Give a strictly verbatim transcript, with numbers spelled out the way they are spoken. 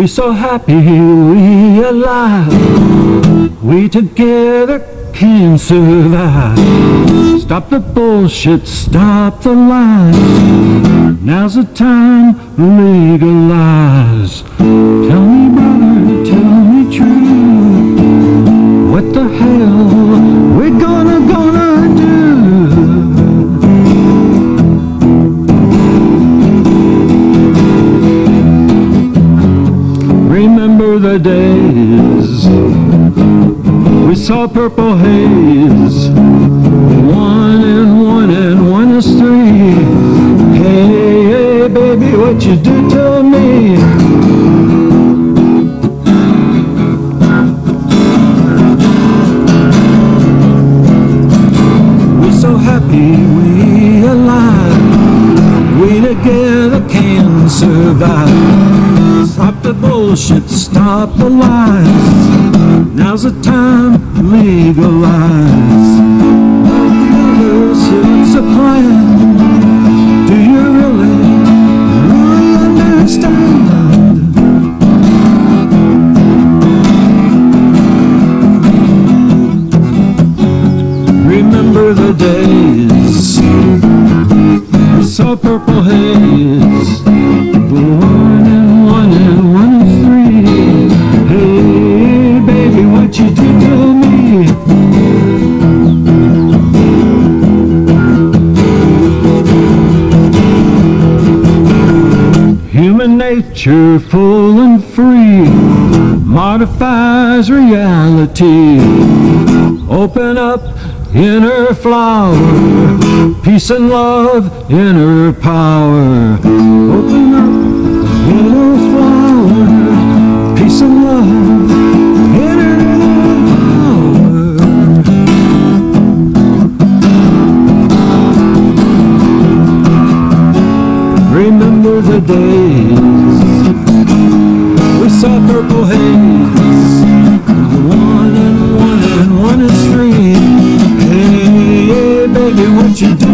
We're so happy we alive. We together can survive. Stop the bullshit, stop the lies. Now's the time to legalize. Tell me, brother, tell me true. What the hell we gonna, gonna do? Remember the days we saw purple haze. One and one and one is three. Hey, hey, baby, what you do to me? We're so happy we alive. We together can survive. Stop the bullshit, stop the lies. Now's the time to legalize. It's a plan. Do you really, really understand? Remember the days we saw purple haze. One and one and one is three. Hey, baby, what you do to me? Human nature, full and free, modifies reality. Open up inner flower, peace and love, inner power. Open up inner flower, peace and love, inner power. Remember the days we saw purple haze. One and one and one is three. Hey, baby, what you do?